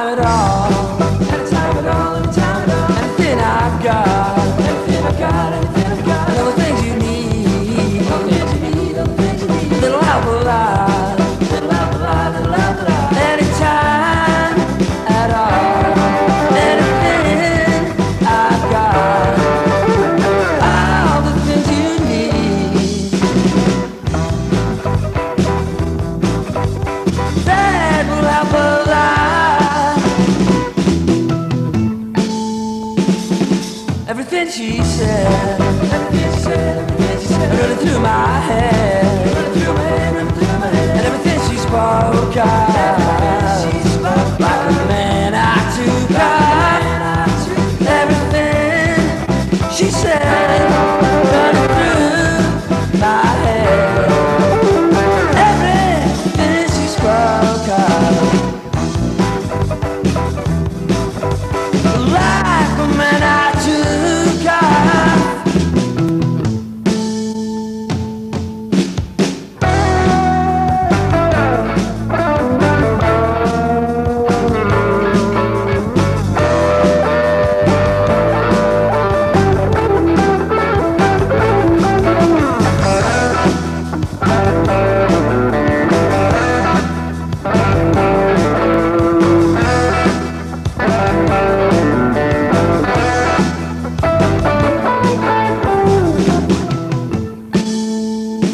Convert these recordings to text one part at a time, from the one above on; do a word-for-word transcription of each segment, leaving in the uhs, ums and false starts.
time at all, any time at all, any time at all. Anything I've got, anything I've got, anything I've got. And all the things you need, all the things you need, all the things you need. Little help a lot, little help a lot, little help a lot. Anytime at all, anything I've got, all the things you need. That will help a lot. Everything she said, everything she said, everything she said, running through my head, running through my head, running through my head. And everything she spoke of, everything she spoke like the man I took of. Everything she said, running through my head. Everything she spoke of, like the man I took of.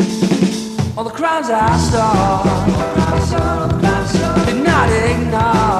All the crimes I saw, did not ignore.